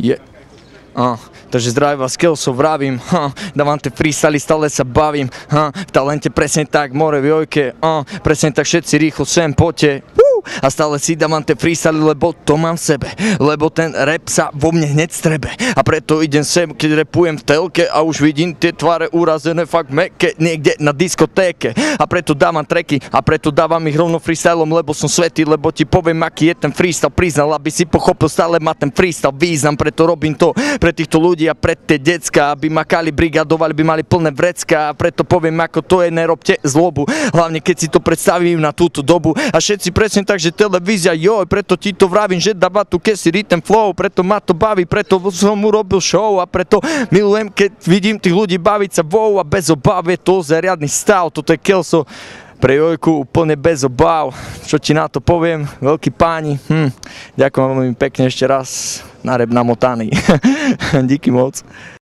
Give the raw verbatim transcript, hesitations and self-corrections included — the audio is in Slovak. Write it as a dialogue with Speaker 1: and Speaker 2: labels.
Speaker 1: Je. Uh, takže zdravím vás, Skillsov vravím, huh, dávam tie freestyly, stále sa bavím, huh, v talente presne tak, more v jojke, uh, presne tak všetci rýchlo sem poďte, uh, a stále si dávam tie freestyly, lebo to mám v sebe, lebo ten rap sa vo mne hneď strebe a preto idem sem, keď rapujem v telke a už vidím tie tváre urazené fakt meké niekde na diskotéke a preto dávam tracky a preto dávam ich rovno freestylom, lebo som svätý, lebo ti poviem, aký je ten freestyle, priznal, aby si pochopil, stále má ten freestyle význam, preto robím to pre týchto ľudí a pre tie decka, aby makali, brigadovali, by mali plné vrecka a preto poviem, ako to je, nerobte zlobu, hlavne keď si to predstavím na túto dobu a všetci presne tak, že televízia, joj, preto ti to vravím, že dáva tu kesi rytm flow, preto ma to baví, preto som urobil show a preto milujem, keď vidím tých ľudí baviť sa, wow, a bez obáv je to zariadny stav, toto je Kelso pre jojku úplne bez obáv, čo ti na to poviem, veľkí páni, hm, ďakujem veľmi pekne ešte raz, na rap namotaný, díky moc.